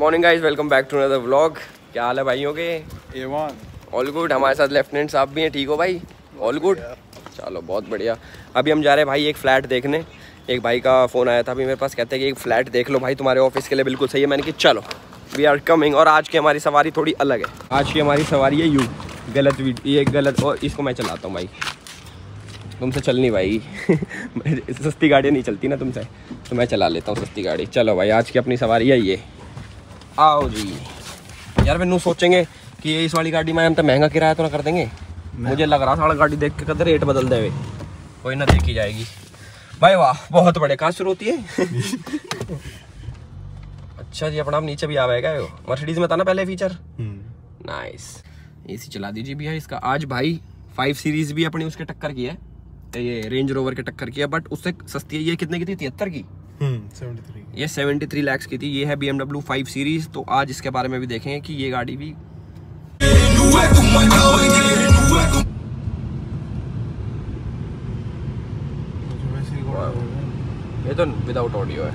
Morning guys, welcome back to another vlog. क्या हाल है भाइयों के? All good. हमारे साथ लेफ्टिनेंट साहब भी हैं। ठीक हो भाई? ऑल गुड, चलो बहुत बढ़िया। अभी हम जा रहे हैं भाई एक फ्लैट देखने। एक भाई का फ़ोन आया था अभी मेरे पास, कहते हैं कि एक फ्लैट देख लो भाई, तुम्हारे ऑफिस के लिए बिल्कुल सही है। मैंने कहा चलो, वी आर कमिंग। और आज की हमारी सवारी थोड़ी अलग है। आज की हमारी सवारी है यू गलत, ये गलत। और इसको मैं चलाता हूँ भाई, तुमसे चलनी भाई सस्ती गाड़ियाँ नहीं चलती ना तुमसे, तो मैं चला लेता हूँ सस्ती गाड़ी। चलो भाई, आज की अपनी सवारी है ये। आओ जी यार। मैनू सोचेंगे कि ये इस वाली गाड़ी में हम तो महंगा किराया तो ना कर देंगे। मुझे लग रहा सारा गाड़ी देख के कदर रेट बदल दे। कोई ना, देखी जाएगी भाई। वाह, बहुत बड़े। कहाँ शुरू होती है अच्छा जी, अपना नीचे भी आवेगा। मर्सिडीज में था ना पहले फीचर। नाइस। एसी चला दीजिए भैया इसका। आज भाई 5 सीरीज भी अपनी उसके टक्कर की है, ये रेंज रोवर के टक्कर की है, बट उससे सस्ती है। ये कितने की थी? 73 की। 73। ये 73 लाख की थी। ये है BMW 5 सीरीज। तो आज इसके बारे में भी देखेंगे कि ये गाड़ी भी ये तो विदाउट ऑडियो है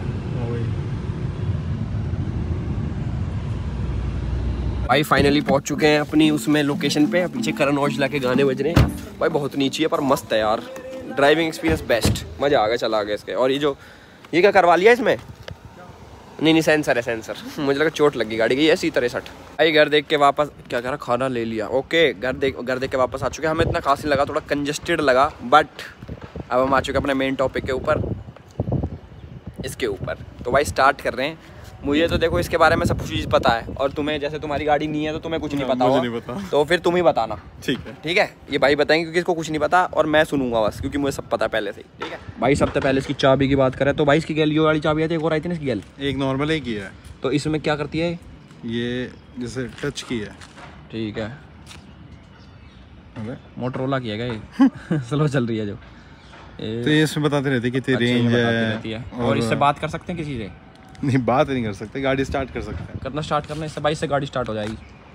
भाई। फाइनली पहुंच चुके हैं अपनी उसमें लोकेशन पे। पीछे करण औजला के गाने बज रहे हैं भाई। बहुत नीची है पर मस्त है यार। ड्राइविंग एक्सपीरियंस बेस्ट, मजा आ गया, चला गया इसके। और ये क्या करवा लिया इसमें? नहीं, सेंसर है, सेंसर। मुझे लगा चोट लगी गाड़ी की। है C63 भाई। घर देख के वापस क्या कह रहा, खाना ले लिया। ओके, घर देख के वापस आ चुके हैं। हमें इतना खास नहीं लगा, थोड़ा कंजेस्टेड लगा, बट अब हम आ चुके हैं अपने मेन टॉपिक के ऊपर, इसके ऊपर। तो भाई स्टार्ट कर रहे हैं। मुझे तो देखो इसके बारे में सब चीज़ पता है, और तुम्हें जैसे तुम्हारी गाड़ी नहीं है तो तुम्हें कुछ नहीं पता होगा। नहीं पता। तो फिर तुम ही बताना। ठीक है। ये भाई बताएंगे क्योंकि इसको कुछ नहीं पता, और मैं सुनूंगा बस, क्योंकि मुझे सब पता है पहले से ही। ठीक है भाई। सबसे पहले इसकी चाबी की बात करें तो भाई इसकी गैल, ये वाली चाबी है, एक और आई थी ना इसकी गैल। एक नॉर्मल एक ही है। तो इसमें क्या करती है? ये जैसे टच की है। ठीक है। मोटरोला की है क्या ये? स्लो चल रही है जो। तो ये इसमें बताते रहते कितनी रेंज है। और इससे बात कर सकते हैं किसी से? नहीं, बात नहीं कर सकते। गाड़ी स्टार्ट कर सकते हैं। करना स्टार्ट करना, इससे 22 से गाड़ी स्टार्ट हो जाएगी।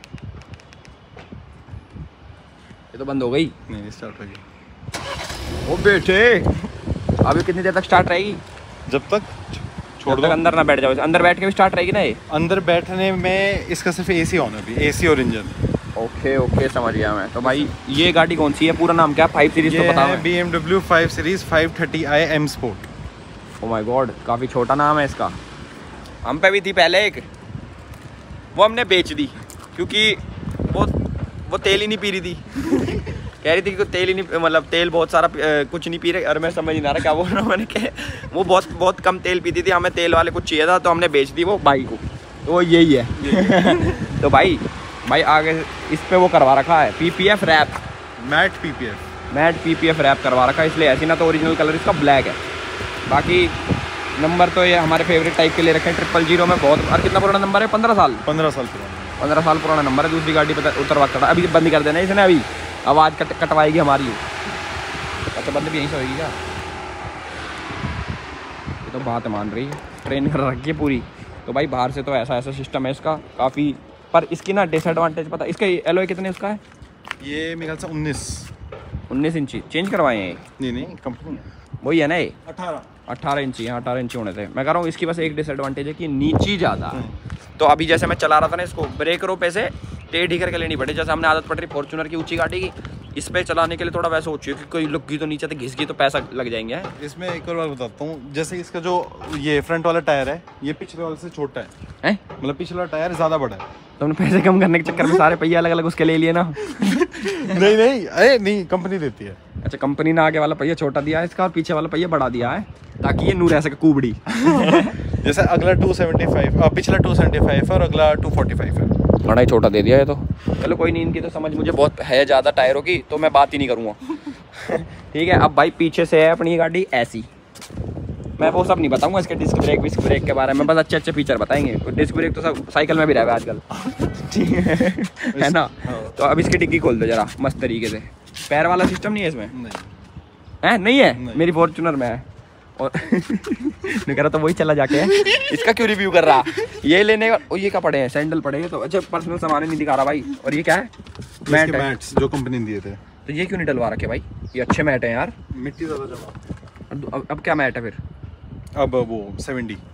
ये तो बंद हो गई। नहीं, स्टार्ट हो गई। ओ बेटे, अभी कितनी देर तक स्टार्ट रहेगी? जब तक छोड़ दो, अंदर ना बैठ जाओ। अंदर बैठ के भी स्टार्ट रहेगी ना ये? अंदर बैठने में इसका सिर्फ AC ऑन है अभी, AC और इंजन। ओके, समझ गया मैं। तो भाई ये गाड़ी कौन सी है? पूरा नाम क्या? 5 सीरीज तो पता है। BMW 5 series 530i M sport. Oh my god, काफ़ी छोटा नाम है इसका। हम पे भी थी पहले एक, वो हमने बेच दी क्योंकि वो तेल ही नहीं पी रही थी कह रही थी कि तेल ही नहीं, मतलब तेल बहुत सारा कुछ नहीं पी रहे। और मैं समझ नहीं आ रहा क्या बोल रहा हूँ। मैंने कहा वो बहुत कम तेल पीती थी, हमें तेल वाले कुछ चाहिए था तो हमने बेच दी वो भाई को। तो वो यही है तो भाई आगे इस पे वो करवा रखा है PPF wrap, matte PPF wrap करवा रखा है, इसलिए ऐसी ना। तो ओरिजिनल कलर इसका ब्लैक है। बाकी नंबर तो ये हमारे फेवरेट टाइप के ले रखे हैं 000 में। बहुत, और कितना पुराना नंबर है? 15 साल पुराना। 15 साल पुराना नंबर है। दूसरी गाड़ी पर उतरवा कर अभी बंद कर देना इसने। अभी आवाज़ कटवाएगी हमारी। अच्छा, बंद भी यहीं से होगी क्या? ये तो बात मान रही है, ट्रेन कर रखी है पूरी। तो भाई बाहर से तो ऐसा सिस्टम है इसका काफ़ी। पर इसकी ना डिसएडवांटेज पता, इसका एलॉय कितने उसका है? ये मेरे ख्याल से 19 इंची चेंज करवाए हैं। नहीं, कंपनी वही है ना ये? 18 इंची। हाँ, 18 इंची होने थे। मैं कह रहा हूँ इसकी बस एक डिसएडवांटेज है कि नीची ज़्यादा है। तो अभी जैसे मैं चला रहा था ना इसको, ब्रेक रो पे से टेढ़ी करके लेनी पड़ी। जैसे हमने आदत पड़ रही फॉर्च्यूनर की ऊंची गाड़ी की, इस पे चलाने के लिए थोड़ा वैसे ऊंची, क्योंकि कोई लुक गई तो नीचे तक घिस गई तो पैसा लग जाएंगे। इसमें एक और बात बताता हूँ, जैसे इसका जो ये फ्रंट वाला टायर है, ये पिछले वाले से छोटा है। मतलब पिछला वाला टायर ज़्यादा बड़ा है। तुमने पैसे कम करने के चक्कर में सारे पहिए अलग अलग उसके ले लिए ना नहीं, कंपनी देती है। अच्छा, कंपनी ने आगे वाला पहिया छोटा दिया है इसका और पीछे वाला पहिया बड़ा दिया है, ताकि ये नूर रह सके कुबड़ी जैसे अगला 275, पिछला 275 और अगला 245 है। बड़ा ही छोटा दे दिया है। तो चलो कोई नहीं, इनकी तो समझ मुझे बहुत है ज़्यादा टायरों की, तो मैं बात ही नहीं करूँगा ठीक है। अब भाई पीछे से है अपनी गाड़ी ऐसी। मैं वो सब नहीं बताऊंगा इसके डिस्क ब्रेक के बारे में, बस अच्छे फीचर बताएंगे। डिस्क ब्रेक तो सब साइकिल में भी रहा है आजकल ठीक है ना। तो अब इसकी डिग्गी खोल दो जरा मस्त तरीके से। पैर वाला सिस्टम नहीं है इसमें? नहीं है। मेरी फॉर्च्यूनर में है। और मैं कह रहा था वही चला जाके है। इसका क्यों रिव्यू कर रहा? ये लेने का। और ये क्या पड़े हैं? सैंडल पड़े हैं। तो अच्छा, पर्सनल सामान नहीं दिखा रहा भाई। और ये क्या है? मैट्स जो कंपनी ने दिए थे। तो ये क्यों नहीं डलवा रखे भाई? ये अच्छे मैट हैं यार। मिट्टी ज़्यादा जमा। अब क्या मैट है फिर? अब वो 70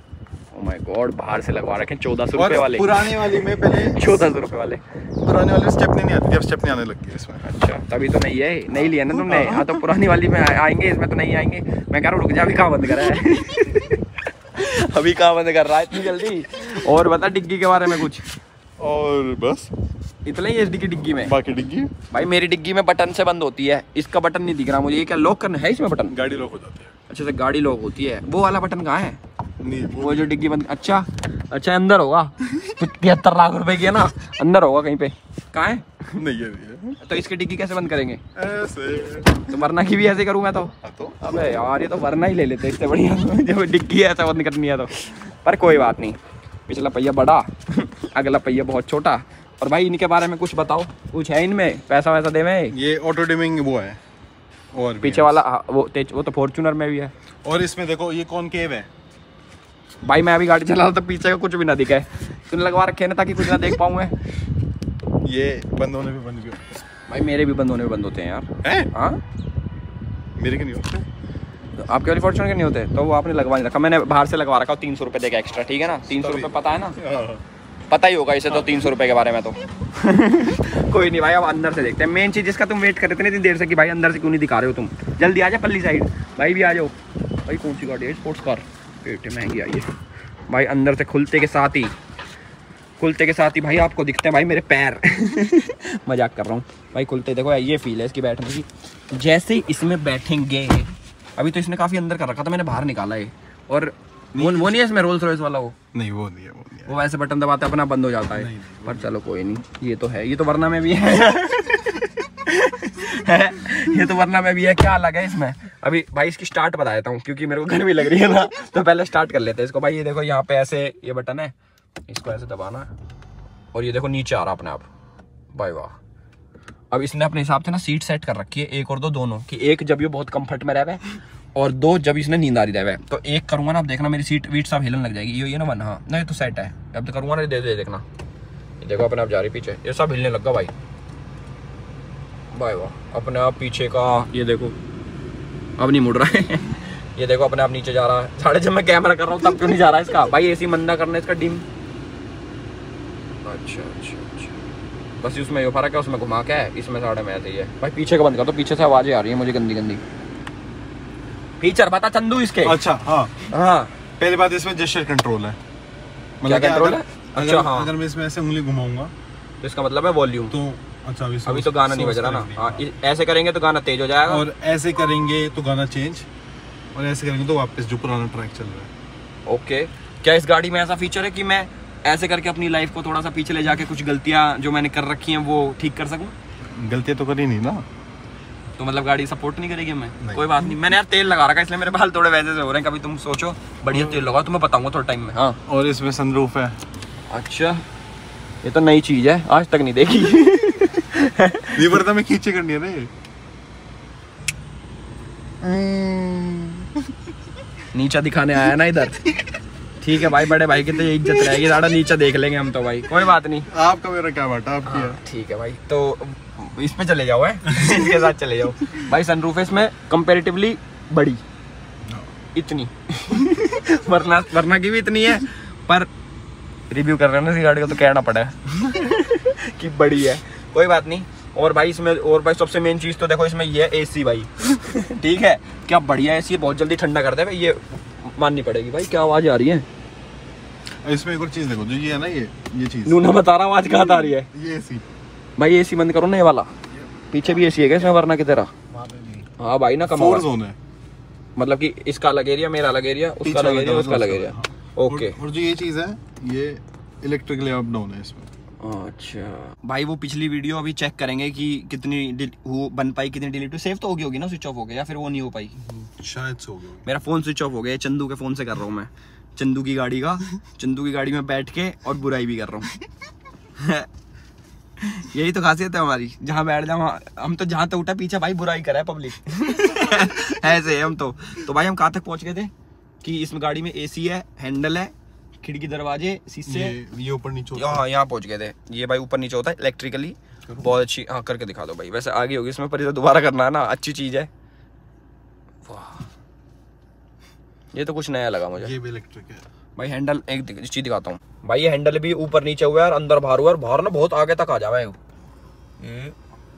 ओह माय गॉड, बाहर से लगवा रखे 1400 रुपए वाले। पुरानी वाली में पहले 1400 रुपए वाले, पुरानी वाली स्टेपनी नहीं आती, अब स्टेपनी आने लग गई इसमें। अच्छा, तभी तो नहीं है, नहीं लिया ना तुमने। हाँ तो पुरानी वाली में आएंगे, इसमें तो नहीं आएंगे। मैं कह रहा हूँ रुक जा, अभी कहाँ बंद करा है अभी कहाँ बंद कर रहा है इतनी जल्दी। और बता डिग्गी के बारे में कुछ। और बस इतना ही एचडी की डिग्गी में। बाकी डिग्गी भाई मेरी डिग्गी में बटन से बंद होती है, इसका बटन नहीं दिख रहा मुझे। ये क्या लॉक करना है इसमें बटन? गाड़ी लॉक हो जाती है। अच्छा से गाड़ी लॉक होती है, वो वाला बटन कहाँ है? नहीं वो जो डिग्गी बंद। अच्छा अच्छा, अंदर होगा। 73 लाख रुपए की है ना, अंदर होगा कहीं पे। कहाँ है? नहीं है। तो इसकी डिग्गी कैसे बंद करेंगे? ऐसे तो वरना की भी ऐसे करूँ मैं तो। अबे यार ये तो वरना ही ले लेते इससे बढ़िया जब डिग्गी ऐसा बंद करनी है तो। पर कोई बात नहीं, पिछला पहिया बड़ा अगला पहिया बहुत छोटा। और भाई इनके बारे में कुछ बताओ, कुछ है इनमें? पैसा वैसा दे में? ये ऑटो डिमिंग वो है, और पीछे वाला वो तो फॉर्च्यूनर में भी है। और इसमें देखो ये कॉनकेव है। भाई मैं अभी गाड़ी चला रहा था, पीछे का कुछ भी ना दिखे। तूने लगवा रखे ना ताकि कुछ ना देख पाऊँ मैं। ये बंद होने पे बंद भी होता है। भाई मेरे भी बंद होने पे बंद होते हैं यार। हाँ मेरे के नहीं होते। तो आपके वाली फॉर्च्यूनर के नहीं होते? तो वो आपने लगवा नहीं रखा, मैंने बाहर से लगवा रखा। 300 रुपये देगा एक्स्ट्रा, ठीक है ना? 300 रुपये पता है ना? पता ही होगा इसे तो 300 रुपये के बारे में तो कोई नहीं भाई, अब अंदर से देखते हैं। मेन चीज़ जिसका तुम वेट कर रहे थे इतनी देर से कि भाई अंदर से क्यों नहीं दिखा रहे हो तुम। जल्दी आ जाओ पल्ली साइड। भाई भी आ जाओ। भाई कौन सी गाड़ी है? Sports car. पेटे महंगी आई है भाई। अंदर से खुलते के साथ ही भाई आपको दिखते हैं भाई मेरे पैर मजाक कर रहा हूँ भाई। खुलते देखो ये फील है इसकी बैठने की। जैसे ही इसमें बैठेंगे, अभी तो इसने काफ़ी अंदर कर रखा था, मैंने बाहर निकाला है। और वो नहीं है इसमें रोल्स रॉयस वाला? वो नहीं, वो नहीं है। वो वैसे बटन दबाते अपना बंद हो जाता है। नहीं, पर चलो कोई नहीं, ये तो है, ये तो वरना में भी है ये तो वरना में भी है। क्या अलग है इसमें? अभी भाई इसकी स्टार्ट बता देता हूँ क्योंकि मेरे को गर्मी लग रही है ना, तो पहले स्टार्ट कर लेते हैं इसको। भाई ये देखो यहाँ पे ऐसे ये बटन है, इसको ऐसे दबाना और ये देखो नीचे आ रहा अपने आप। भाई वाह। अब इसने अपने हिसाब से ना सीट सेट कर रखी है, 1 और 2 दोनों की। एक जब ये बहुत कंफर्ट में रहे और 2 जब इसने नींद आ रही रहे। तो 1 करूंगा ना, अब देखना मेरी सीट वीट सब हिलन लग जाएगी। ये ना 1। हाँ नहीं तो सेट है। अब तो करूंगा ना, दे देखना, ये देखो अपने आप जा रही पीछे, ये सब हिलने लगा भाई। भाई वाह, अपने आप पीछे का ये देखो अब नहीं मुड़ रहा है ये देखो अपने आप नीचे जा रहा है। साढ़े जब मैं कैमरा कर रहा हूँ तब क्यों नहीं जा रहा है इसका? भाई एसी मंदा करना इसका डिम। अच्छा अच्छा अच्छा, बस उसमें ये फर्क है, उसमें घुमा के है, इसमें साढ़े में ऐसे ही है। भाई पीछे का बंद कर, तो पीछे से आवाजें आ रही है मुझे गंदी गंदी। फीचर बता चंदू इसके। अच्छा हाँ हाँ, पहली बात इसमें जेस्चर कंट्रोल है। क्या कंट्रोल है? अच्छा हाँ, अगर मैं इसमें ऐसे उंगली घुमाऊंगा तो इसका मतलब है वॉल्यूम। तो अच्छा अभी तो गाना नहीं बज रहा ना। हाँ, ऐसे करेंगे तो गाना तेज हो जाएगा, और ऐसे करेंगे तो गाना चेंज, और ऐसे करेंगे तो वापस जो पुराना ट्रैक चल रहा है। ओके। क्या इस गाड़ी में ऐसा फीचर है कि मैं ऐसे करके अपनी लाइफ को थोड़ा सा पीछे ले जाके कुछ गलतियां जो मैंने कर रखी हैं वो ठीक कर सकूं? गलतियां तो करी नहीं ना, तो मतलब गाड़ी सपोर्ट नहीं करेगी हमें? कोई बात नहीं, मैंने यार तेल लगा रखा है इसलिए मेरे बाल थोड़े वैसे से हो रहे हैं। कभी तुम सोचो बढ़िया तेल लगाओ, तुम्हें बताऊंगा थोड़ा टाइम में। हाँ, और इसमें सनरूफ है। अच्छा, ये तो नई चीज है, आज तक नहीं देखी ये बर्तन में खींचे करनी है ना ये। नीचा दिखाने आया ना इधर। ठीक है भाई, बड़े भाई की तो ये इज्जत रहेगी, ज़्यादा नीचा देख लेंगे हम तो भाई। कोई बात नहीं, आपका मेरा क्या बाटा, आपकी है। ठीक है भाई, तो इसमें चले जाओ है इसके साथ चले जाओ भाई। सनरूफ इसमें कंपैरेटिवली बड़ी इतनी वरना की भी इतनी है, पर रिव्यू कर रहे हैं ना इस गाड़ी को तो कहना पड़ा है कि बड़ी है। कोई बात नहीं। और भाई इसमें, और भाई सबसे मेन चीज़ तो देखो इसमें ये है एसी भाई ठीक है, क्या बढ़िया एसी है, बहुत जल्दी ठंडा करता है भाई। ये माननी पड़ेगी भाई। क्या आवाज आ रही है इसमें? एक और चीज देखो, जो ये है ना, ये चीज नूना बता रहा, आवाज कहाँ आ रही है? ये एसी भाई, एसी बंद करो ना ये वाला। पीछे भी एसी है क्या इसमें वरना की तरह? हाँ भाई ना, कम 4 जोन है, मतलब कि इसका अलग एरिया, मेरा अलग एरिया, उसका अलग एरिया, उसका अलग एरिया। ओके। और जो ये चीज है ये इलेक्ट्रिकली अप डाउन है इसमें। अच्छा भाई, वो पिछली वीडियो अभी चेक करेंगे कि कितनी वो बन पाई, कितनी डिलीट हुई। सेव तो होगी ना, स्विच ऑफ हो गया या फिर वो नहीं हो पाई? शायद से हो गया। मेरा फोन स्विच ऑफ हो गया, चंदू के फोन से कर रहा हूँ मैं, चंदू की गाड़ी का। चंदू की गाड़ी में बैठ के और बुराई भी कर रहा हूँ यही तो खासियत है हमारी, जहाँ बैठ जाओ हम तो, जहाँ तक उठा पीछे भाई बुराई करा है पब्लिक ऐसे है हम तो। तो भाई हम कहाँ तक पहुँच गए थे कि इसमें गाड़ी में एसी है, हैंडल है, खिड़की दरवाजे शीशे, ये ऊपर नीचे होता है। हाँ, यहाँ पहुँच गए थे। ये भाई ऊपर नीचे होता है इलेक्ट्रिकली, बहुत अच्छी। हाँ करके दिखा दो भाई, वैसे आगे होगी इसमें, पर इसे दोबारा करना है ना, अच्छी चीज़ है। वाह, ये तो कुछ नया लगा मुझे। ये भी इलेक्ट्रिक है भाई हैंडल एक चीज दिखाता हूँ भाई, ये हैंडल भी ऊपर नीचे हुआ है और अंदर बाहर हुआ है, बाहर ना बहुत आगे तक आ जावा है ये।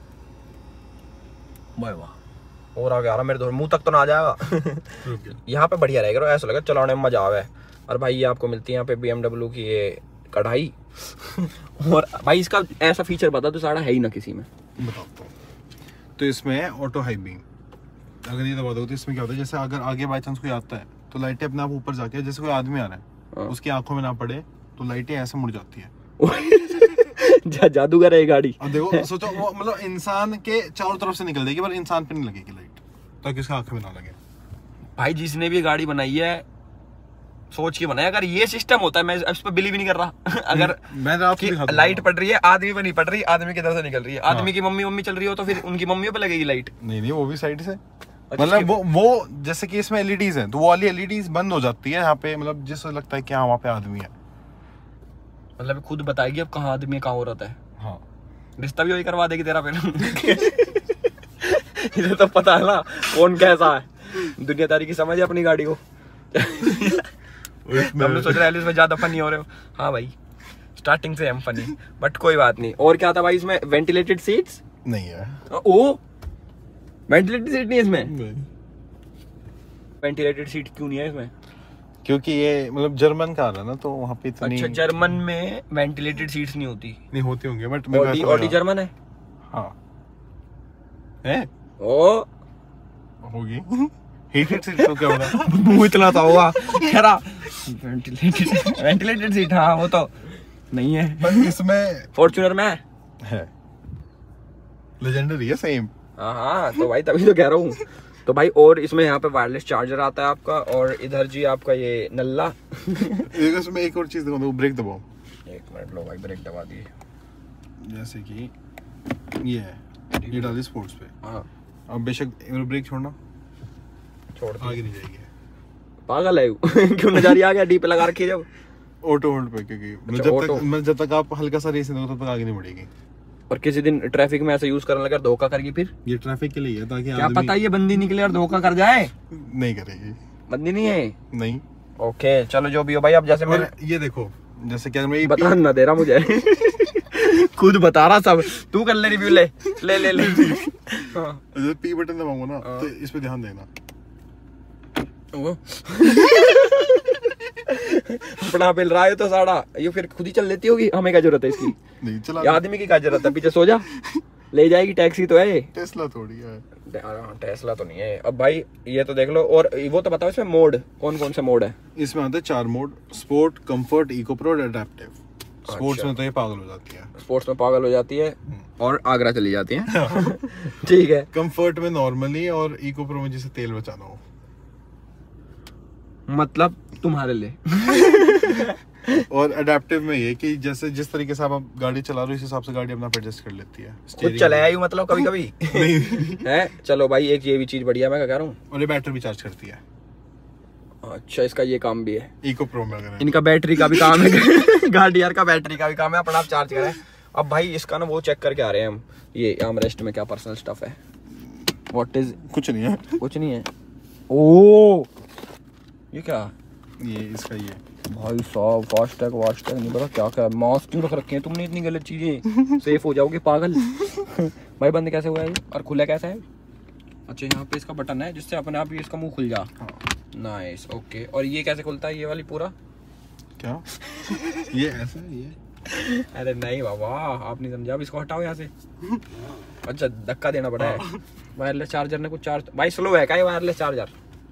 भाई वाह, और आगे आ रहा मेरे मुंह तक तो ना आ जाएगा। यहाँ पे बढ़िया रहेगा, ऐसा लगा चलाने में मजा आवे। और भाई ये आपको मिलती है यहाँ पे BMW की ये कढ़ाई। और भाई इसका ऐसा फीचर बता तो सारा है ही ना किसी में। बताता हूँ, तो इसमें है ऑटो हाई बीम। अगर ये दबा दो तो इसमें क्या होता है, जैसे अगर आगे बाई चांस कोई आता है तो लाइटें अपने आप ऊपर जाके, जैसे कोई आदमी आ रहा है उसकी आंखों में ना पड़े तो लाइटें ऐसे मुड़ जाती है। जादूगर है ये गाड़ी। अब देखो सोचो, वो मतलब इंसान के चारों तरफ से निकल जाएगी पर इंसान पे नहीं लगेगी लाइट, ताकि उसकी आंखों में ना लगे। भाई जिसने भी गाड़ी बनाई है सोच के बनाया, अगर ये सिस्टम होता है मैं इस पर बिलीव नहीं कर रहा। अगर मैं आपको लाइट पड़ रही है आदमी पे नहीं पड़ रही, आदमी किधर से निकल रही है, आदमी की मम्मी चल रही हो तो फिर उनकी मम्मियों पे लगेगी लाइट। नहीं वो भी साइड से, मतलब वो जैसे कि इसमें एलईडीज हैं तो वो वाली एलईडीज बंद हो जाती है यहाँ पे, मतलब जिससे लगता है कि हाँ वहाँ पे आदमी है। मतलब खुद बताएगी अब कहाँ आदमी कहाँ औरत है। हाँ, रिश्ता भी वही करवा देगी तेरा पहले। इसे तो पता है ना कौन कैसा है, दुनियादारी की समझ है अपनी गाड़ी को। हम सोच रहे हैं इसमें ज्यादा फनी हो रहे हो। हाँ भाई स्टार्टिंग से हम फनी, बट कोई बात नहीं। और क्या था भाई इसमें, वेंटिलेटेड सीट्स नहीं है। ओ वेंटिलेटेड सीट नहीं है इसमें। वेंटिलेटेड सीट क्यों नहीं है इसमें? क्योंकि ये मतलब जर्मन कार है ना, तो वहाँ पे इतनी। अच्छा, जर्मन में वेंटिलेटेड सीट्स नहीं होती? नहीं होती होंगी बट ऑडी जर्मन है। हाँ है, ओ होगी। हीटेड सीट तो क्या होगा? मुंह इतना था होगा खैरा। वेंटिलेटेड सीट हाँ वो तो नहीं है, पर इसमें फॉर्च्यूनर में है, लेजेंडरी है सेम। हाँ तो भाई तभी तो कह रहा हूँ। तो भाई और इसमें यहाँ पे वायरलेस चार्जर आता है आपका, और इधर जी आपका ये नल्ला। इसमें एक और चीज दिखाऊं, ब्रेक दबाओ। एक मिनट लो भाई, ब्रेक दबा दिए। जैसे कि ये है, ये डाली स्पोर्ट्स पे। हाँ अब बेशक ब्रेक छोड़ना, छोड़ आगे नहीं जाएगी। पागल है क्यों नजारी आ गया डी पे लगा रखी जब ऑटो होल्ड पे, क्योंकि जब तक आप हल्का सा रेस नहीं, तब तक आगे नहीं बढ़ेगी। और किसी दिन ट्रैफिक में ऐसा यूज करने लगा धोखा करके, फिर ये ट्रैफिक के लिए है, ताकि क्या पता ये बंदी निकले और धोखा कर जाए। नहीं करेगी, बंदी नहीं है। नहीं ओके चलो जो भी हो भाई। अब जैसे मैं ये देखो, जैसे क्या मैं बता ना दे रहा मुझे। खुद बता रहा सब, तू कर ले रिव्यू। ले। जब पी बटन दबाऊंगा ना तो इस पे ध्यान देना। अपना बिल रहा है तो साड़ा ये फिर खुद ही चल लेती होगी, हमें क्या जरूरत है इसकी? नहीं चला, आदमी की क्या जरूरत है, पीछे सो जा, ले जाएगी टैक्सी तो है। टेस्ला थोड़ी है। टेस्ला तो नहीं है। अब भाई ये तो देख लो, और वो तो बताओ इसमें मोड कौन कौन से मोड है? इसमें आते हैं 4 mode, sport, comfort, eco pro, adaptive. Sports में तो ये पागल हो जाती है, स्पोर्ट्स में पागल हो जाती है और आगरा चली जाती है। ठीक है। कंफर्ट में नॉर्मली, और इको प्रो में जिसे तेल बचाना हो, मतलब तुम्हारे लिए। और अडैप्टिव में ये कि जैसे जिस तरीके से आप गाड़ी चला रहे हो, इस हिसाब से गाड़ी अपना एडजस्ट कर लेती है। खुद चलाया ही मतलब कभी कभी है। चलो भाई एक ये भी चीज बढ़िया मैं कह रहा हूँ, और ये बैटरी भी चार्ज करती है। अच्छा इसका ये काम भी है इको प्रो में, अगर इनका बैटरी का भी काम है। गार्डियर का बैटरी का भी काम है, अपना आप चार्ज करें। अब भाई इसका ना वो चेक करके आ रहे हैं हम, ये आर्मरेस्ट में क्या पर्सनल स्टफ है। What is? कुछ नहीं है, कुछ नहीं है। ओ ये क्या? ये इसका ये भाई साहब फास्टैग नहीं पता क्या क्या मास्क क्यों रख रखे हैं तुमने इतनी गलत चीजें। सेफ हो जाओगे पागल। भाई बंद कैसे हुआ है ये, और खुला कैसा है? अच्छा यहाँ पे इसका बटन है जिससे अपने आप ही इसका मुंह खुल जा। Nice okay. और ये कैसे खुलता है ये वाली पूरा? क्या ये ऐसा है ये? अरे नहीं बाबा आप नहीं समझा, अब इसको हटाओ यहाँ से। अच्छा धक्का देना पड़ा है। वायरलेस चार्जर ने कुछ चार्ज भाई स्लो है क्या ये वायरलेस चार्जर?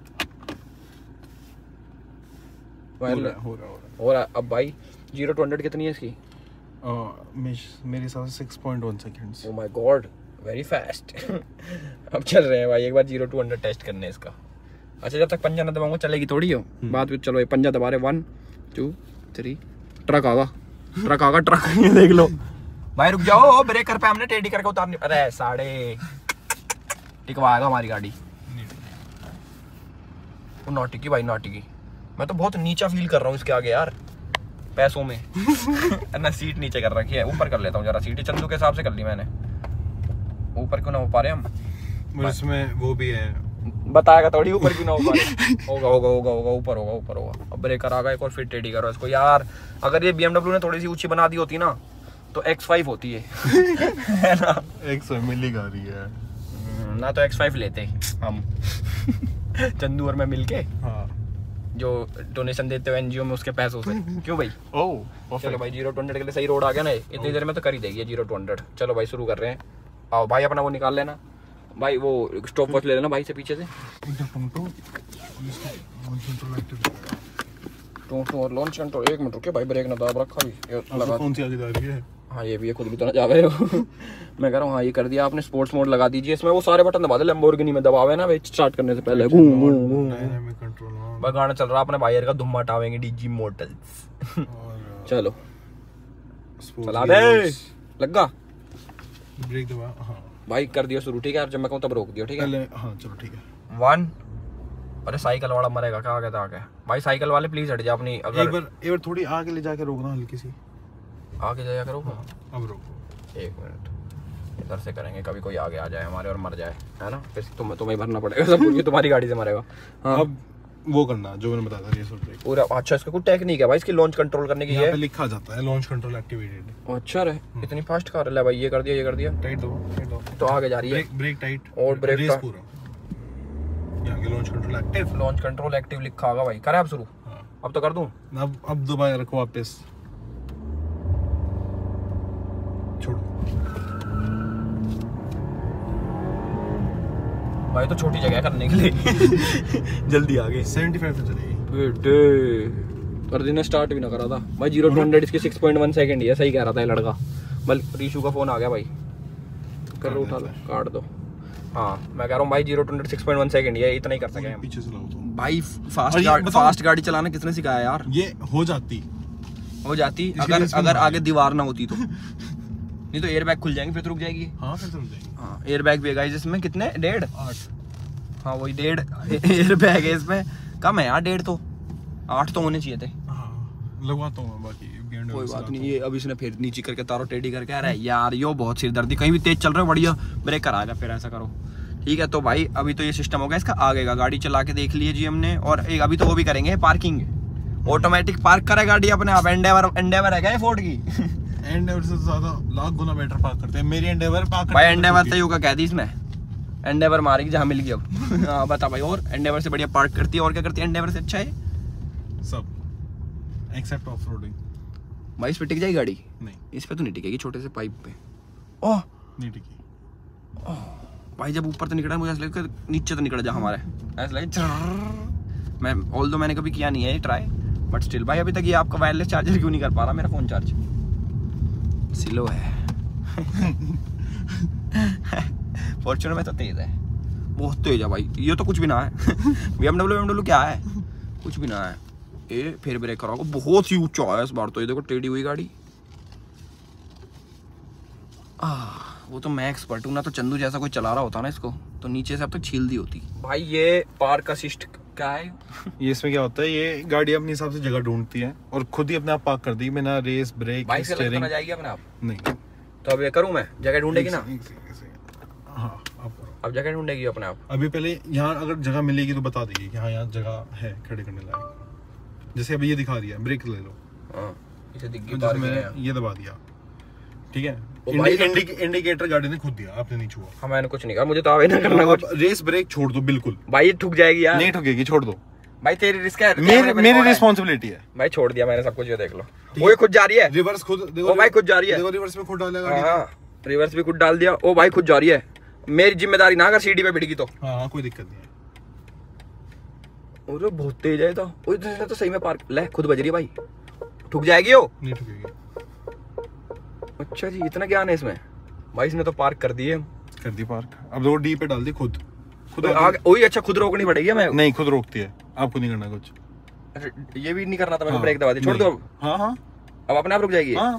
हो रहा। अब भाई 0 to 100 कितनी है इसकी? मेरे हिसाब से 6.1 seconds. Oh my god very fast. अब चल रहे हैं भाई, एक बार 0 to 100 टेस्ट करने इसका। अच्छा जब तक पंजा ना दबाऊंगा चलेगी थोड़ी हो बात। चलो ये पंजा दबा रहे, 1 2 3। ट्रक आगा ट्रक। ये देख लो भाई, रुक जाओ, ब्रेकर पे हमने टेढ़ी करके उतारनी। अरे साढ़े टिकवाएगा हमारी गाड़ी। वो नॉटिकी भाई नॉटिकी। मैं तो बहुत नीचा फील कर रहा हूँ इसके आगे यार, पैसों में। ना सीट नीचे कर रखी है, ऊपर कर लेता हूँ जरा सीट, चंदू के हिसाब से कर ली मैंने। ऊपर क्यों ना हो पा रहे हम? इसमें वो भी है बताएगा थोड़ी ऊपर क्यों ना होगा। होगा होगा होगा होगा ऊपर होगा ऊपर होगा। अब ब्रेकर आ गया एक और, फिर टेढ़ी करो इसको यार। अगर ये BMW ने थोड़ी सी ऊंची बना दी होती ना तो X5 होती है ना। X5 मिली गाड़ी है ना, तो X5 लेते हम चंदू और मैं मिलके। हाँ। जो डोनेशन देते हो एनजीओ में उसके पैसों से। क्यों भाई? ओह चलो भाई 0 to 100 के लिए सही रोड आ गया ना, इतनी देर में तो कर ही देगी 0 to 100। चलो भाई शुरू कर रहे हैं। आओ भाई अपना वो निकाल लेना भाई, वो स्टॉप वॉच ले लेना भाई से पीछे से। और लॉन्च कंट्रोल 1 मिनट रुके भाई, ब्रेक ना दाब रखा लगा। कौन सी आगे जा रही है? हाँ ये भी है, खुद भी तो ना जा रहे हो। मैं कह रहा हूँ हाँ ये कर दिया आपने। स्पोर्ट्स मोड लगा दीजिए इसमें, वो सारे बटन दबा दे लैम्बोर्गिनी में दबावे ना स्टार्ट करने से पहले। गाना चल रहा अपने भाई का धुम्मा हटावेंगे डीजी मोटर्स। चलो चला दे, लगा ब्रेक दबा। हाँ भाई कर दिया शुरू, ठीक है। जब मैं कहूँ तब रोक दियो, ठीक है। हाँ चलो ठीक है। 1। अरे साइकिल वाला मरेगा क्या? आगे था आगे भाई, साइकिल वाले प्लीज हट जा अपनी। अगर एक बार थोड़ी आगे ले जाके रोकना, हल्की सी आगे जाया करो। हाँ, अब रोको 1 मिनट, इधर से करेंगे, कभी कोई आगे आ जाए हमारे और मर जाए, है ना? फिर तुम्हें भरना पड़ेगा सब कुछ, तुम्हारी गाड़ी से मरेगा। हाँ अब वो करना जो मैंने बताया था, रेस और ब्रेक पूरा। अच्छा इसका कुछ टेक्निक है भाई इसकी लॉन्च कंट्रोल करने की? यहाँ है पे लिखा जाता है लॉन्च कंट्रोल एक्टिवेटेड। अच्छा रे, इतनी फास्ट कार है भाई। ये कर दिया ये कर दिया, टाइट दो तो आगे जा रही है। ब्रेक टाइट और ब्रेक रेस पूरा। यहाँ के launch control active, launch control active लिखा होगा भाई। करें अब शुरू? हाँ। अब तो कर दूं। अब दोबारा रखो वापस, छोड़ो भाई तो छोटी जगह करने के लिए जल्दी आगे 75 पे चलेगी बेटे। पर दिन स्टार्ट भी ना करा था भाई। 0 to 100 इसके 6.1 सेकंड ही है, सही कह रहा था ये लड़का। बल्कि रीशू का फोन आ गया भाई, कर लो उठा लो काट दो। हाँ मैं कह रहा हूँ भाई 0 to 100 6.1 सेकंड ही है, इतना ही कर सके हम। पीछे से लाओ तो भाई फास्ट गाड़ी चलाना किसने सिखाया यार? ये हो जाती अगर आगे दीवार ना होती तो। नहीं तो एयर बैग खुल जाएंगे फिर तो रुक जाएगी। हाँ फिर रुक जाएगी। हाँ एयर बैग भी है गाइस इसमें। कितने? 1.5। 8। हाँ वही 1.5 एयर बैग है इसमें। कम है यार 1.5 तो, 8 तो होने चाहिए थे। हाँ लगवाता हूँ बाकी कोई बात नहीं। ये अब इसने फिर नीचे करके तारो टेढ़ी करके आ रहा है यार। यो बहुत सिरदर्दी, कहीं भी तेज चल रहा है बढ़िया ब्रेक कराएगा फिर ऐसा करो, ठीक है। तो भाई अभी तो ये सिस्टम हो गया इसका। आगे का गाड़ी चला के देख लिए जी हमने। और एक अभी तो वो भी करेंगे पार्किंग, ऑटोमेटिक पार्क करे गाड़ी अपने आप। एंडेवर है क्या फोर्ड की? एंडेवर से ज्यादा लाख गुना बेटर पार्क करते हैं। मेरी एंडेवर पार्क भाई एंडेवर से होगा कह दी इसमें, एंडेवर मारेगी जहाँ मिल गया अब। हाँ बता भाई। और एंडेवर से बढ़िया पार्क करती है। और क्या करती है एंडेवर से? अच्छा है सब एक्सेप्ट ऑफ रोडिंग। भाई इस पे टिक जाएगी गाड़ी? नहीं इस पे तो नहीं टिकेगी, छोटे से पाइप पे। ओह नहीं टिकी भाई। जब ऊपर तो निकला मुझे ऐसा लगा नीचे तो निकल जा हमारे, ऐसा लगा। मैं ऑल्दो मैंने कभी किया नहीं है ये ट्राई, बट स्टिल भाई अभी तक ये आपका वायरलेस चार्जर क्यों नहीं कर पा रहा मेरा फोन चार्ज? स्लो है। फॉर्च्यूनर में तो तेज है, बहुत तेज है भाई। ये तो कुछ भी ना है। BMW क्या है? कुछ भी ना है। ये फिर ब्रेक कराओ, बहुत ही ऊंचा है इस बार तो। ये देखो टेढ़ी हुई गाड़ी। वो तो मैं एक्सपर्ट हूँ ना, तो चंदू जैसा कोई चला रहा होता ना इसको तो नीचे से अब तक छील दी होती। भाई ये पार्क असिस्ट क्या है? ये इसमें क्या होता है, ये गाड़ी अपने हिसाब से जगह ढूंढती है और खुद ही अपने आप पार्क कर दी बिना रेस ब्रेक स्टीयरिंग। जाएगी अपने आप? नहीं। तो अब ये करूँ मैं? जगह ढूंढेगी ना? हाँ अब जगह ढूंढेगी अपने आप। अभी पहले यहाँ अगर जगह मिलेगी तो बता देगी कि हाँ यहाँ जगह है खड़े करने लायक। जैसे अभी ये दिखा दिया ब्रेक ले लो। हाँ इसे दिख गई, तो मैंने ये दबा दिया, ठीक है। इंडिकेटर गाड़ी ने खुद दिया, आपने नहीं छुआ। हाँ मैंने कुछ नहीं कहा, मुझे तो आवे ना करना कुछ। रेस ब्रेक छोड़ दो बिल्कुल भाई, ये ठुक जाएगी यार। नहीं ठुकेगी, छोड़ दो भाई। तेरी रिस्क है, मेरी रिस्पॉन्सिबिलिटी है भाई। छोड़ दिया मैंने सब कुछ, ये देख लो। वो खुद जा रही है, रिवर्स खुद देखो भाई, खुद जा रही है। देखो रिवर्स में खुद डालेगा गाड़ी। हाँ रिवर्स भी खुद डाल दिया। ओ भाई खुद जा रही है, मेरी जिम्मेदारी ना अगर सीढ़ी पे बिड़गी तो। हाँ कोई दिक्कत नहीं है। और बहुत तेज है तो सही में पार्क ले खुद बज रही है भाई। ठुक जाएगी वो? नहीं ठुकेगी। अच्छा जी, इतना ज्ञान है इसमें भाई। इसने तो पार्क कर दिए, कर दी पार्क। अब देखो डी पे डाल दी खुद आगे। ओही अच्छा, खुद रोकनी पड़ेगी मैं? नहीं खुद रोकती है, आपको नहीं करना कुछ। अच्छा ये भी नहीं करना था, मैंने ब्रेक दबा दी। छोड़ दो। हाँ हाँ अब अपने आप रुक जाएगी। हाँ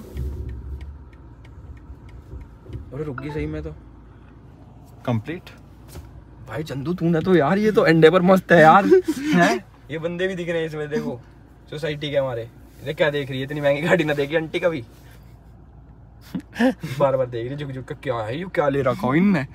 अरे रुक गई सही में तो। कंप्लीट भाई चंदू तूने तो यार, ये तो एंडेवर मस्त है यार। हैं ये बंदे भी दिख रहे हैं इसमें, देखो सोसाइटी के हमारे। देख क्या देख रही है, इतनी महंगी गाड़ी ना देखी आंटी कभी। बार बार देख रही झुक झुक के, क्या है ये, क्या ले रखा हो इनने?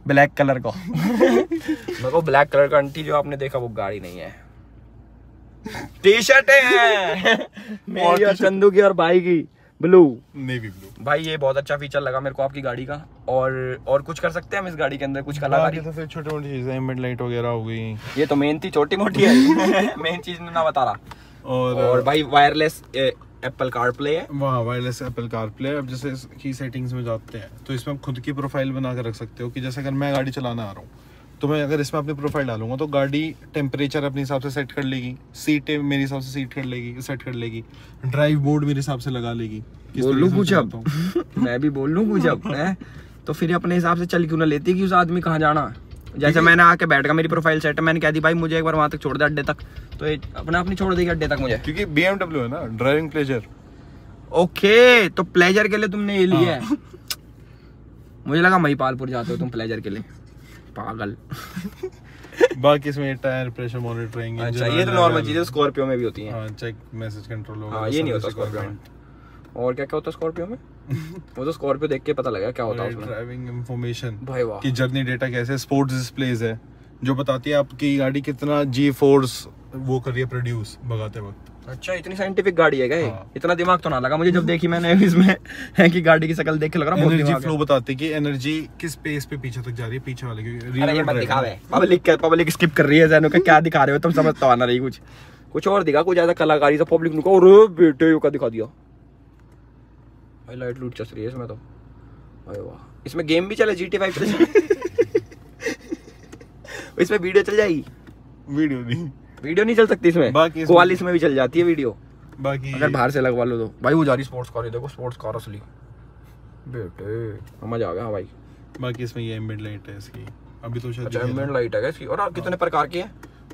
ब्लैक कलर का। मेरे को ब्लैक कलर का आंटी जो आपने देखा वो गाड़ी नहीं है, टी शर्ट है मेरी और चंदू की और भाई की ब्लू, नेवी ब्लू। भाई ये बहुत अच्छा फीचर लगा मेरे को आपकी गाड़ी का। और कुछ कर सकते हैं हम इस गाड़ी के अंदर, कुछ कलाकारी? तो फिर छोटी मोटी चीजें, एम्बिएंट लाइट वगैरह हो गई, ये तो मेन थी, छोटी मोटी है मेन चीज ना बता रहा। और भाई वायरलेस एप्पल कारप्ले है, वहाँ वायरलेस एप्पल कारप्ले। अब जैसे की सेटिंग्स में जाते हैं तो इसमें आप खुद की प्रोफाइल बना कर रख सकते हो कि जैसे अगर मैं गाड़ी चलाना आ रहा हूँ तो मैं अगर इसमें अपनी प्रोफाइल डालूंगा तो गाड़ी टेम्परेचर अपने हिसाब से सेट कर लेगी, सीट मेरे हिसाब से सेट कर लेगी, ड्राइव बोर्ड मेरे हिसाब से लगा लेगी। बोलूं कुछ अब मैं भी बोल लूं कुछ अब है? तो फिर अपने हिसाब से चल क्यों ना लेती कि उस आदमी कहाँ जाना। जैसे मैंने आके बैठ गया, मेरी प्रोफाइल सेट है, मैंने कह दी भाई मुझे एक बार वहां तक छोड़ दे अड्डे तक, तो ये अपने आप नहीं छोड़ देगी अड्डे तक मुझे, क्योंकि BMW है ना, ड्राइविंग प्लेजर। ओके, तो प्लेजर के लिए तुमने ये लिया है। मुझे लगा महिपालपुर जाते हो तुम प्लेजर के लिए, पागल। बाकी इसमें टायर प्रेशर मॉनिटरिंग, अच्छा ये तो नॉर्मल चीजें स्कॉर्पियो में भी होती हैं। हाँ, चेक मैसेज कंट्रोल होगा। हाँ, ये नहीं होता स्कॉर्पियो में। और क्या क्या होता है स्कॉर्पियो में? वो तो स्कॉर्पियो देख के पता लगा क्या होता है उसमें। ड्राइविंग इंफॉर्मेशन, भाई वाह, कि जर्नी डेटा कैसे, स्पोर्ट्स डिस्प्लेज है जो बताती है आपकी गाड़ी कितना जी फोर्स वो कर रही है प्रोड्यूस भगाते वक्त। अच्छा इतनी साइंटिफिक गाड़ी है क्या ये? हाँ। इतना दिमाग तो ना लगा मुझे जब देखी मैंने इसमें है कि गाड़ी की शक्ल देख के लग रहा बहुत एनर्जी दिमाग फ्लो है। बताती है कि एनर्जी किस पेस पे पीछे तक जा रही है, पीछे वाले की। अरे ये मत दिखावे, पब्लिक स्किप कर रही है ज़ैनो का, क्या दिखा रहे हो तुम, समझ तो आना रही कुछ और दिखा, कुछ ऐसा कलाकारी से पब्लिक ने कहा अरे बेटे ये क्या दिखा दिया भाई, लाइट लूट चस रही है इसमें तो। अरे वाह, इसमें गेम भी चले, GT 5 चल इसमें वीडियो चल जाएगी? वीडियो नहीं चल सकती इसमें, बाकी क्वालिस में भी चल जाती है वीडियो, बाकी अगर बाहर से लगवा लो तो। भाई वो जा रही स्पोर्ट्स कार, देखो स्पोर्ट्स कार असली बेटे, समझ आ गया भाई। बाकी इसमें ये एम्बिएंट लाइट है इसकी, अभी तो शायद अच्छा एम्बिएंट लाइट है इसकी। और कितने प्रकार की है?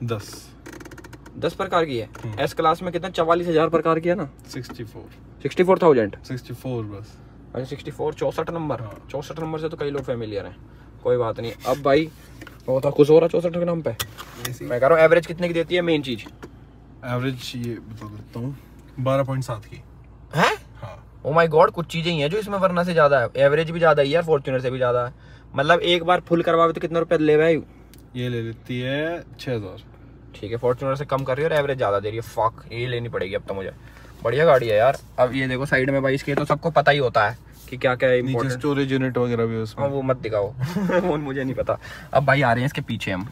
10 प्रकार की है। एस क्लास में कितना 44,000 प्रकार की है ना? 64,000 64 बस। अच्छा 64, 64 नंबर। हाँ। 64 नंबर से तो कई लोग फेमिलियर हैं, कोई बात नहीं। अब भाई वो था खुश हो रहा 64 के नाम पे। मैं कह रहा हूँ एवरेज कितने की देती है मेन चीज? एवरेज ये बता देता हूँ, 12.7 की है। हाँ। ओ माय गॉड, कुछ चीजें ही हैं जो इसमें वरना से ज्यादा है, एवरेज भी ज्यादा ही है, फॉर्च्यूनर से भी ज्यादा है। मतलब एक बार फुल करवावे तो कितने रुपए ले भाई? ये ले लेती है 6,000। ठीक है, फॉर्च्यूनर से कम कर रही है और एवरेज ज्यादा दे रही है। फक, ये लेनी पड़ेगी अब तो मुझे। बढ़िया गाड़ी है यार। अब ये देखो साइड में भाई इसके तो सबको पता ही होता है कि क्या क्या नीचे स्टोरेज यूनिट वगैरह भी उसमें। हाँ वो मत दिखाओ वो मुझे नहीं पता। अब भाई आ रहे हैं इसके पीछे हम,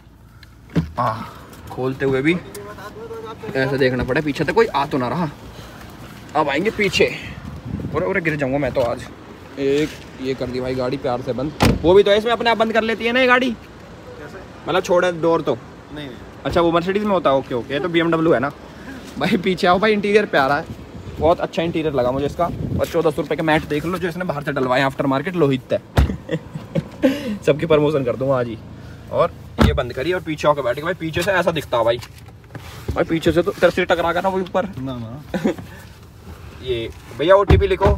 खोलते हुए भी ऐसा देखना पड़े पीछे तक कोई आ तो ना रहा। अब आएंगे पीछे, और गिर जाऊंगा मैं तो आज। एक ये कर दी भाई गाड़ी प्यार से बंद, वो भी तो इसमें अपने आप बंद कर लेती है ना ये गाड़ी, मतलब छोड़े डोर तो नहीं। अच्छा वो मर्सिडीज में होता है। ओके ओके, ये तो BMW है ना भाई। पीछे आओ भाई, इंटीरियर प्यारा है, बहुत अच्छा इंटीरियर लगा मुझे इसका। और 1400 रुपये के मैट देख लो जो इसने बाहर से डलवाए, आफ्टर मार्केट लोहित है सबकी प्रमोशन कर दूंगा आज ही। और ये बंद करी और पीछे आके बैठ गए भाई। पीछे से ऐसा दिखता है भाई, पीछे से तो तेरे से टकरा कर ना वो ऊपर ना ये भैया OTP लिखो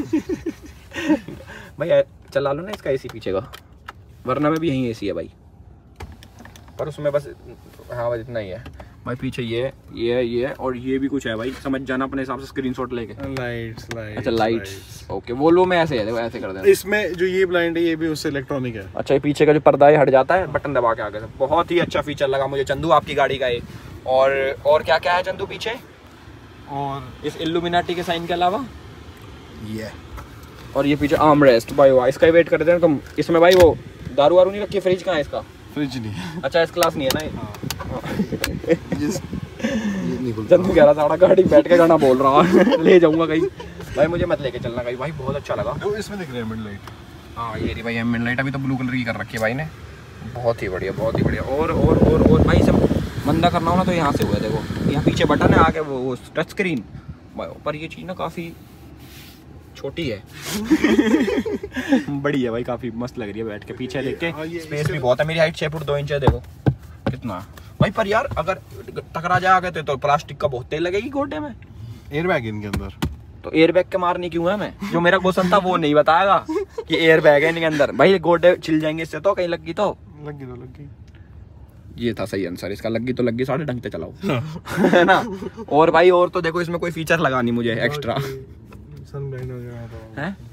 भैया चला लो ना इसका AC पीछे का, वरना में भी यही AC है भाई, पर उसमें बस हाँ बस इतना ही है भाई। पीछे ये और ये भी कुछ है भाई, समझ जाना अपने हिसाब से स्क्रीनशॉट लेके। लाइट्स अच्छा लाइट्स, ओके। वोल्वो में ऐसे है, देखो ऐसे कर देना। इसमें जो ये ब्लाइंड है ये भी उससे इलेक्ट्रॉनिक है। अच्छा ये पीछे का जो पर्दा है हट जाता है, बटन दबा के आगे से। बहुत ही अच्छा फीचर लगा मुझे चंदू आपकी गाड़ी का ये। और क्या क्या है चंदू पीछे? और इस इल्यूमिनाटी के साइन के अलावा ये और ये पीछे आर्म रेस्ट भाई वाह। इसका वेट करते हैं तुम। इसमें भाई वो दारू वारू नहीं रखी? फ्रिज कहाँ है इसका? फ्रिज नहीं है। अच्छा इस क्लास नहीं है ना ये चंदू कह रहा था गाड़ी बैठ के गाना बोल रहा ले जाऊंगा कहीं भाई, मुझे मत लेके चलना कहीं भाई। बहुत अच्छा लगा। वो इसमें दिख रही है एम्बिएंट लाइट। हाँ ये रही भाई एम्बिएंट लाइट, अभी तो ब्लू कलर की कर रखी है भाई ने। बहुत ही बढ़िया, बहुत ही बढ़िया। और भाई सब मंदा करना हो ना तो यहाँ से हुआ है, देखो यहाँ पीछे बटन है आगे वो टच स्क्रीन। पर ये चीज़ ना काफ़ी छोटी है बड़ी है भाई, काफ़ी मस्त लग रही है बैठ के पीछे देख के। स्पेस भी बहुत है, मेरी हाइट 6 फुट 2 इंच है, देखो कितना भाई। पर यार अगर टकरा जाए तो प्लास्टिक का बहुत तेल लगेगी गोटे में। एयरबैग इनके अंदर, तो एयरबैग के मारने क्यों है? मैं जो मेरा क्वेश्चन था वो नहीं बताएगा कि एयरबैग है इनके अंदर। भाई गोटे छिल जाएंगे इससे, तो कहीं लगी तो लगी। ये था सही आंसर इसका। लगी तो लगी, साढ़े ढंग से चलाओ है ना। और भाई और तो देखो इसमें कोई फीचर लगा नहीं मुझे एक्स्ट्रा सनब्लाइंड वगैरह है।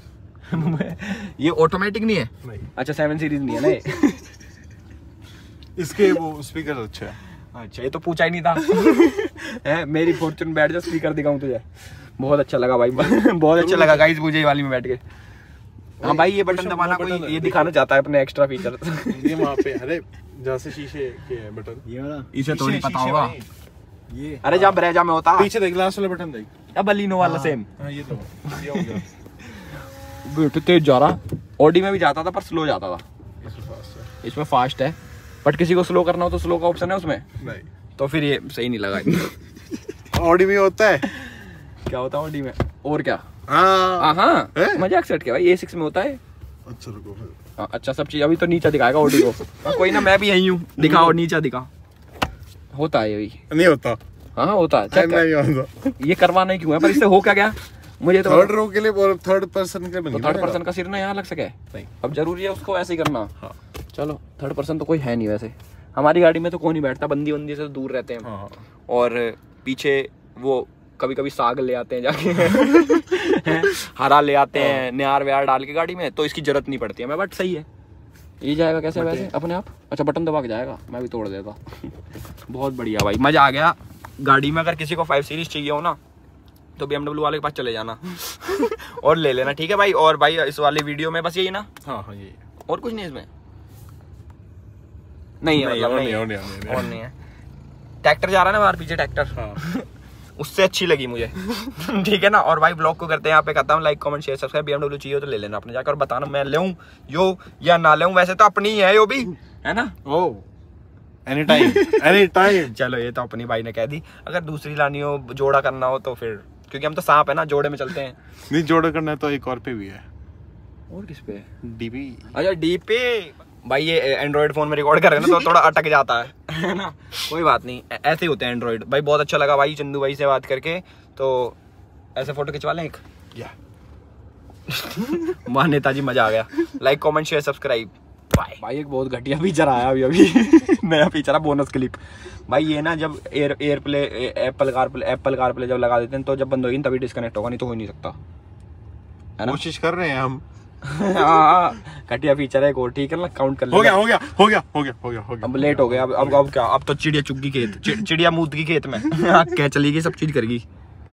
ये ऑटोमेटिक नहीं है? नहीं। अच्छा 7 सीरीज नहीं है ना ये? इसके वो स्पीकर अच्छे है। अच्छा, ये तो पूछा ही नहीं था। है, मेरी फॉर्च्यून बैठ जा, स्पीकर दिखाऊं तुझे। बहुत अच्छा लगा भाई। बहुत अच्छा लगा गाइस मुझे ये वाली में बैठ के। हाँ भाई, ये बटन दबाना कोई ये दिखाना चाहता है अपने एक्स्ट्रा फीचर। ये वहाँ पे, अरे जहाँ से शीशे के है बटन, ये वाला, इसे तो नहीं पता होगा ये। अरे जहाँ ब्रेजा में होता, पीछे देख, लास्ट वाला बटन देख। अब बलिनो वाला सेम। हाँ ये तो ये हो गया। बेटे तेज जा रहा। ऑडी में भी जाता था पर स्लो जाता था, इसमें फास्ट है। इसमें फास्ट है। बट किसी को स्लो करना हो तो स्लो का ऑप्शन है उसमें, नहीं तो फिर ये सही नहीं लगा। ऑडी में होता है। क्या होता है ऑडी में? और क्या? हाँ हाँ मजाक सेट के भाई, A6 में होता है। अच्छा रुको फिर। हाँ, अच्छा सब चीज अभी तो नीचे दिखाएगा ऑडी को। हाँ, कोई ना, मैं भी यही हूँ, दिखाओ नीचे दिखा। होता है यही? नहीं होता। हाँ होता है, चेक नहीं होता। ये करवाना ही क्यों है? पर इससे हो क्या गया मुझे तो। थर्ड रो के लिए और थर्ड पर्सन के लिए थर्ड पर्सन का सिर ना यहाँ लग सके नहीं। अब जरूरी है उसको ऐसे ही करना। हाँ। चलो थर्ड पर्सन तो कोई है नहीं वैसे हमारी गाड़ी में, तो कोई नहीं बैठता, बंदी बंदी से तो दूर रहते हैं। हाँ। और पीछे वो कभी कभी साग ले आते हैं जाके। हरा ले आते हैं, नियार व्यार डाल के गाड़ी में, तो इसकी जरूरत नहीं पड़ती है। मैं बट सही है। ये जाएगा कैसे वैसे अपने आप? अच्छा बटन दबा के जाएगा, मैं भी तोड़ देता। बहुत बढ़िया भाई, मजा आ गया गाड़ी में। अगर किसी को 5 सीरीज चाहिए हो ना तो BMW वाले के पास चले जाना और ले लेना, ठीक है भाई। और भाई इस वाले वीडियो में बस यही ना? हाँ हाँ ये, और कुछ नहीं इसमें? नहीं है, मतलब और नहीं है। ट्रैक्टर जा रहा है ना बाहर पीछे, ट्रैक्टर। हाँ। उससे अच्छी लगी मुझे। ठीक है ना। और भाई ब्लॉग को करते हैं यहाँ पे खत्म। Like comment share subscribe. BMW चाहिए तो ले लेना अपने जाकर, बताना मैं ले यो या ना ले। वैसे तो अपनी ही है यो भी, है ना? Oh any time any time. चलो ये तो अपनी भाई ने कह दी। अगर दूसरी लानी हो, जोड़ा करना हो तो फिर, क्योंकि हम तो सांप है ना, जोड़े में चलते हैं। नहीं जोड़ा करना है तो एक और पे भी है। और किस पे? डीपी। अच्छा डीपी भाई, ये एंड्रॉइड फोन में रिकॉर्ड कर रहे हैं ना तो थोड़ा अटक जाता है ना। कोई बात नहीं, ऐसे ही होते हैं एंड्रॉइड। भाई बहुत अच्छा लगा भाई चंदू भाई से बात करके। तो ऐसे फोटो खिंचवा लें एक? या वाह नेताजी, मजा आ गया। Like comment share subscribe, bye. भाई एक बहुत घटिया फीचर आया अभी नया फीचर है, बोनस क्लिप। भाई ये ना जब AirPlay Apple CarPlay जब लगा देते हैं तो जब बंद होगी तभी डिस्कनेक्ट होगा, नहीं तो हो नहीं सकता, है ना? कोशिश कर रहे हैं हम। हाँ घटिया फीचर है, ठीक है ना, काउंट कर हो गया। अब लेट हो गया। अब क्या? अब तो चिड़िया चुग गई खेत, चिड़िया मूत की खेत में। क्या चली गई, सब चीज कर गई।